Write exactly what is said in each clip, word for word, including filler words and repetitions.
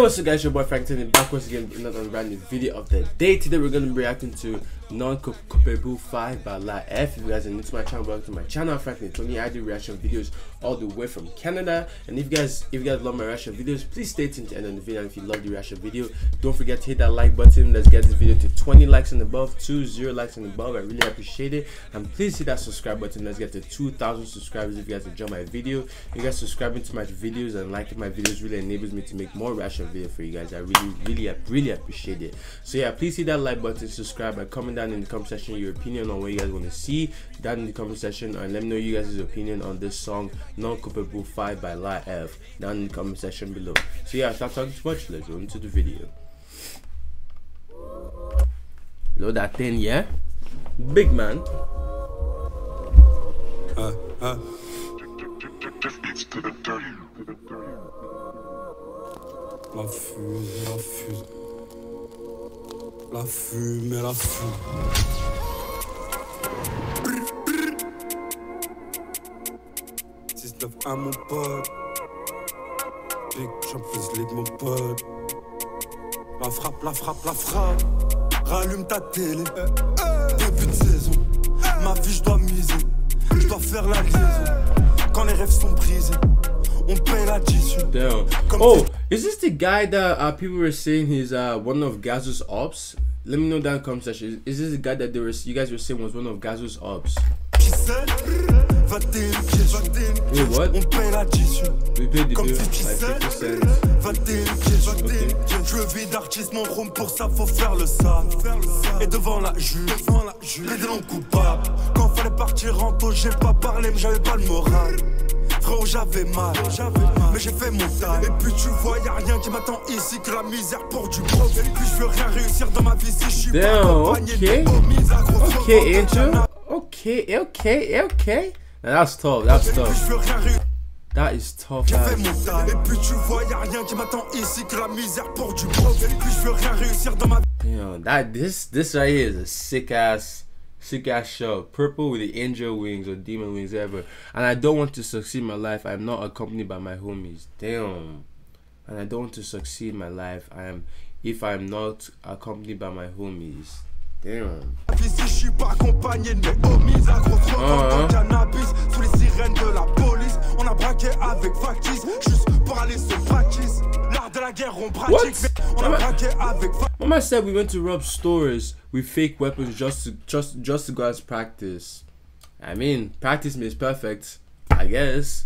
What's up guys, your boy Frankton and back once again with another random video of the day. Today we're going to be reacting to Non Coupable five by La F. If you guys are new to my channel, welcome to my channel. Frankton Tony. I do reaction videos all the way from Canada, and if you guys if you guys love my reaction videos, please stay tuned to the end of the video. And if you love the reaction video, don't forget to hit that like button. Let's get this video to twenty likes and above, two zero likes and above. I really appreciate it. And please hit that subscribe button. Let's get to two thousand subscribers if you guys enjoy my video. You guys subscribing to my videos and liking my videos really enables me to make more reaction videos for you guys. I really really really appreciate it. So yeah, please hit that like button, subscribe, and comment down in the comment section your opinion on what you guys want to see down in the comment section, and let me know you guys' opinion on this song Non Coupable five by La F down in the comment section below. So yeah, stop talking too much, let's go into the video. Load that thing, yeah, big man. Uh, uh. La fuse, la fuse. La fumée, la fumée. six neuf un mon pote. Big Champions League mon pote. La frappe, la frappe, la frappe. Rallume ta télé. Début de saison. Ma vie je dois miser. Je dois faire la liaison. Quand les rêves sont brisés, on paye la tissue. Damn. Oh, is this the guy that uh, people were saying he's uh, one of Gazo's ops? Let me know down in the comment section. Is this the guy that they were, you guys were saying was one of Gazo's ops? Wait, what? On paye la tissue. We paid the bill like fifty cents. Okay. Je vis d'artiste, mon room, pour ça faut faire le sale. Et devant la juge, les deux noms coupables. Quand fallait partir en taux, j'ai pas parlé, mais j'avais pas le moral. Frérot, j'avais mal, mais j'ai fait mon taf. Et puis tu vois, y'a rien qui m'attend ici que la misère pour du profit. Et puis je veux rien réussir dans ma vie si je suis pas accompagné de commises à gros. Okay, Angel. Okay, okay, okay. Now that's tough, that's tough. That is tough. J'ai fait mon taf. Et puis tu vois, y'a rien qui m'attend ici que la misère pour du profit. Et puis je veux rien réussir dans ma vie. Damn, that this this right here is a sick ass. Sick ass show. Purple with the angel wings or demon wings ever. And I don't want to succeed in my life. I'm not accompanied by my homies. Damn. And I don't want to succeed in my life. I am if I'm not accompanied by my homies. Damn. Ici je suis pas accompagné de mes homies. À gros trop de cannabis sous les sirènes de la police. On a braqué avec factice juste pour aller se practice. L'art de la guerre on pratique. On a braqué avec factice. Mama said we went to rob stores with fake weapons just to just just to go as practice. I mean, practice makes perfect, I guess.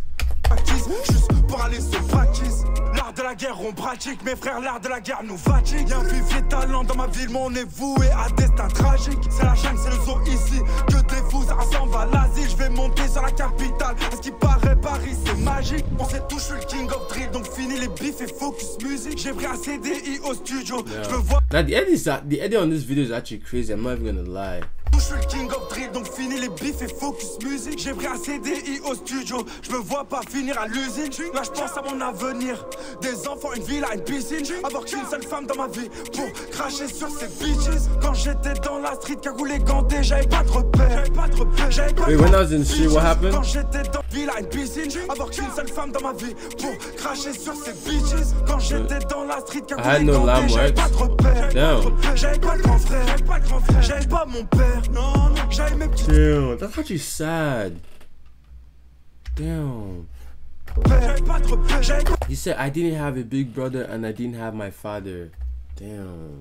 Juste pour aller se practice. L'art de la guerre on pratique. Mes frères, l'art de la guerre nous fatigue. Y'a un vivier de talent dans ma ville, mais on est voué à destin tragique. C'est la jungle, c'est le zoo ici. Que des fous, ça ressemble à l'Asie. Je vais monter sur la capitale. À ce qui paraît, Paris c'est magique. On sait tous, je suis le king of drill. Donc fini les bifs et focus music. J'ai pris un C D I au studio. Yeah. Je veux voir. Now the edit is the edit on this video is actually crazy. I'm not even gonna lie. Je suis le king of drill, donc fini les bifs et focus music. J'ai pris un C D I au studio. Je me vois pas finir à l'usine. Là je pense à mon avenir. Des enfants, une villa, une piscine. Avoir qu'une seule femme dans ma vie pour cracher sur ces bitches. Quand j'étais dans la street, cagoulé ganté, j'avais pas de repères. J'avais pas de repères. J'avais pas de Wait, when I was in the street, what happened? Quand j'étais dans la villa, une piscine. Avoir qu'une seule femme dans ma vie pour cracher sur ces bitches. Quand j'étais dans la street, cagoulé ganté, j'avais pas de repères. J'avais pas de grand frère. J'avais pas de grand frère. J'avais pas mon père. Non, non, j'avais mes petits. Damn, that's actually sad. Damn. He said I didn't have a big brother and I didn't have my father. Damn.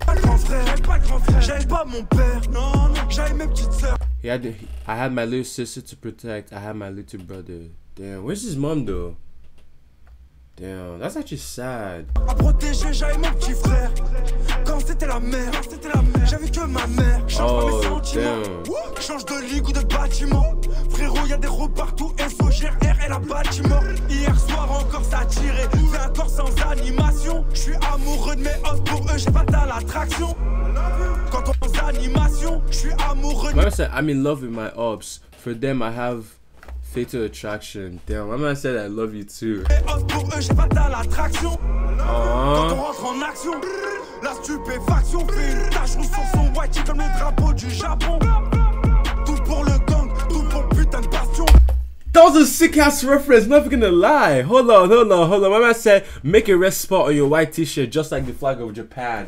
He had he, I had my little sister to protect. I had my little brother. Damn, where's his mom though? Damn, that's actually sad. À protéger, j'avais mon petit frère. Quand c'était la mère, c'était la mère. J'avais que ma mère. Change oh, pas mes sentiments. Damn. Change de ligue ou de bâtiment. Frérot, y'a des roues partout. S O G R et la bâtiment. Hier soir encore ça a tiré. Fais un corps sans animation. J'suis amoureux de mes os, pour eux j'ai pas à l'attraction. Quand on pense animation, j'suis amoureux de. My man said I'm in love with my ops. For them I have fatal attraction. Damn, my man said I love you too. Pour eux j'ai pas à l'attraction. Quand on rentre en action, la stupéfaction fait une tache rouge sur son whitey comme le drapeau du Japon. Tout pour le gang, tout pour putain de passion. That was a sick ass reference, not gonna lie. Hold on, hold on, hold on. My man said, make a red spot on your white t-shirt just like the flag of Japan.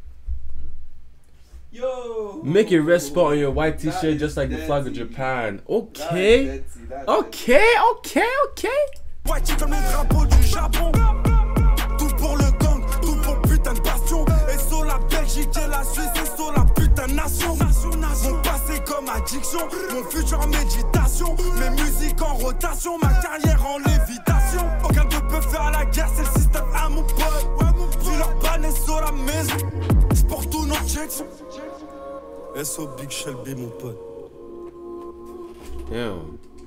Yo. Make a red spot on your white t-shirt just like the flag of Japan. Okay. Okay, okay, okay. White comme le drapeau du Japon. Tout pour le gang, tout pour putain de bastion. Et sur la Belgique et la Suisse, et sur la putain de nation. Mon passé comme addiction, mon futur en méditation. Mes musiques en rotation, ma carrière en lévitation. Aucun ne peut faire la guerre, c'est le système à mon pote. Vu leur banner sur la maison, c'est pour tous nos checks. S O Big Shelby, mon pote. Yeah.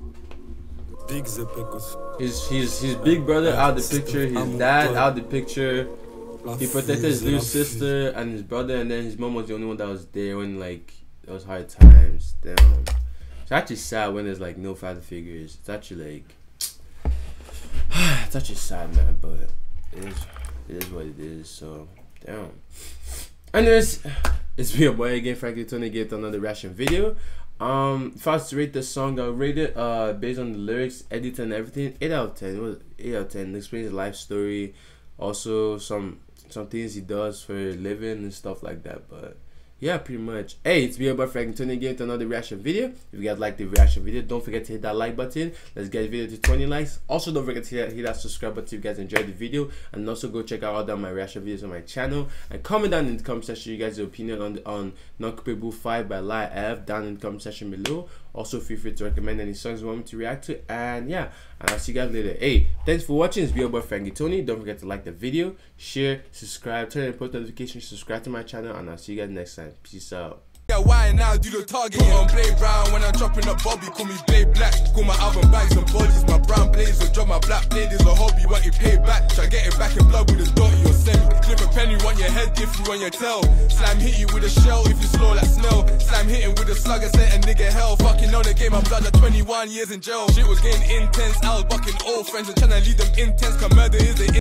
Big Zepekos. His, his, his big brother out the picture, his dad out the picture. He protected his little sister and his brother, and then his mom was the only one that was there when like those hard times. Damn. It's actually sad when there's like no father figures. It's actually like it's actually sad, man, but it is it is what it is. So damn. Anyways, it's me, your boy again, Frankie Tony, get another reaction video. Um, if I was to rate the song, I'll rate it uh based on the lyrics, edit, and everything. Eight out of ten. It was eight out of ten. It explains his life story, also some some things he does for a living and stuff like that. But yeah, pretty much. Hey, it's me, your boy Frankie Tony, again to another reaction video. If you guys like the reaction video, don't forget to hit that like button. Let's get the video to twenty likes. Also, don't forget to hit, hit that subscribe button if you guys enjoyed the video, and also go check out all of my reaction videos on my channel. And comment down in the comment section you guys' opinion on on Non-Coupable five by Lil F down in the comment section below. Also, feel free to recommend any songs you want me to react to. And yeah, and I'll see you guys later. Hey, thanks for watching. It's your boy Frankie Tony. Don't forget to like the video, share, subscribe, turn on post notifications, subscribe to my channel, and I'll see you guys next time. Peace out. Yeah, why now do the target on Blade Brown when I'm chopping up Bobby, call me Blade Black. Call my album bags and bodies, my brown blades or drop my black blade is a hobby, want it paid back. Try get it back in blood with a dotty or semi. Clip a penny, want your head if you want your tail. Slam hit you with a shell if you slow like snail. Slam hitting with a slugger, sent a nigga hell. Fucking on the game, I'm blood at twenty-one years in jail. Shit was getting intense, I was bucking old friends and trying to lead them intense, cause murder is the